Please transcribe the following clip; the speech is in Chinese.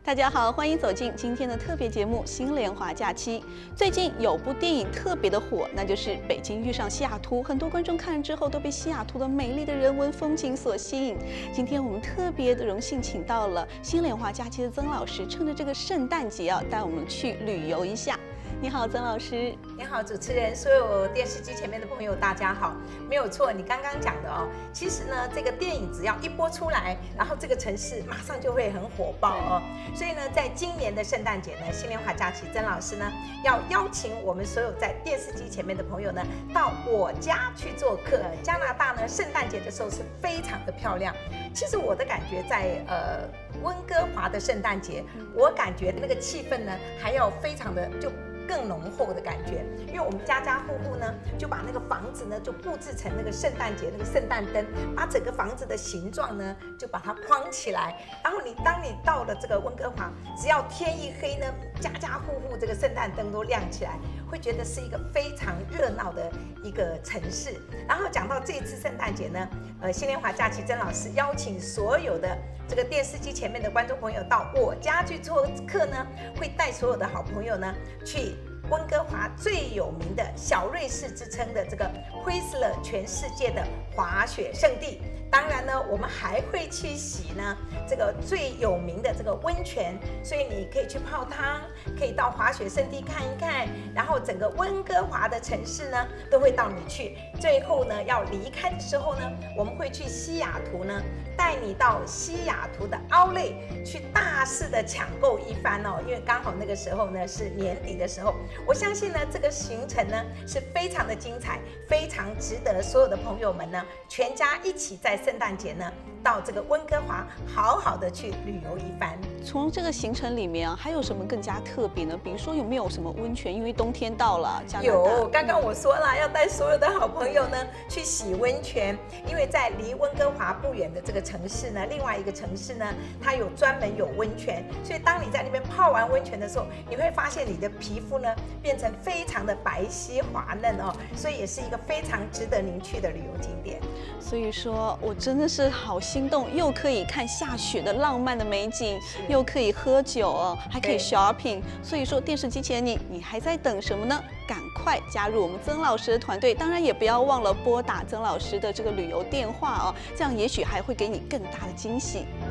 大家好，欢迎走进今天的特别节目《新莲华假期》。最近有部电影特别的火，那就是《北京遇上西雅图》。很多观众看了之后都被西雅图的美丽的人文风景所吸引。今天我们特别的荣幸请到了《新莲华假期》的曾老师，趁着这个圣诞节啊，带我们去旅游一下。你好，曾老师。 你好，主持人，所有电视机前面的朋友，大家好。没有错，你刚刚讲的哦，其实呢，这个电影只要一播出来，然后这个城市马上就会很火爆哦。所以呢，在今年的圣诞节呢，新莲华假期，曾老师呢要邀请我们所有在电视机前面的朋友呢，到我家去做客。加拿大呢，圣诞节的时候是非常的漂亮。其实我的感觉在温哥华的圣诞节，我感觉那个气氛呢还要非常的更浓厚的感觉，因为我们家家户户呢就把那个房子呢就布置成那个圣诞节那个圣诞灯，把整个房子的形状呢就把它框起来。然后当你到了这个温哥华，只要天一黑呢，家家户户这个圣诞灯都亮起来，会觉得是一个非常热闹的一个城市。然后讲到这一次圣诞节呢，新莲华假期，曾老师邀请所有的这个电视机前面的观众朋友到我家去做客呢，会带所有的好朋友呢去温哥华最有名的小瑞士之称的这个惠斯勒全世界的滑雪胜地。当然呢，我们还会去洗呢这个最有名的这个温泉，所以你可以去泡汤，可以到滑雪胜地看一看，然后整个温哥华的城市呢都会到你去。最后呢，要离开的时候呢，我们会去西雅图呢，带你到西雅图的Outlet去大肆的抢购一番哦，因为刚好那个时候呢是年底的时候，我相信呢这个行程呢是非常的精彩，非常值得所有的朋友们呢全家一起在圣诞节呢到这个温哥华好好的去旅游一番。 从这个行程里面啊，还有什么更加特别呢？比如说有没有什么温泉？因为冬天到了，加拿大有，刚刚我说了要带所有的好朋友呢去洗温泉，因为在离温哥华不远的这个城市呢，另外一个城市呢，它专门有温泉，所以当你在那边泡完温泉的时候，你会发现你的皮肤呢变成非常的白皙滑嫩哦，所以也是一个非常值得您去的旅游景点。 所以说我真的是好心动，又可以看下雪的浪漫的美景，又可以喝酒哦，还可以 shopping。所以说电视机前你还在等什么呢？赶快加入我们曾老师的团队，当然也不要忘了拨打曾老师的这个旅游电话哦，这样也许还会给你更大的惊喜。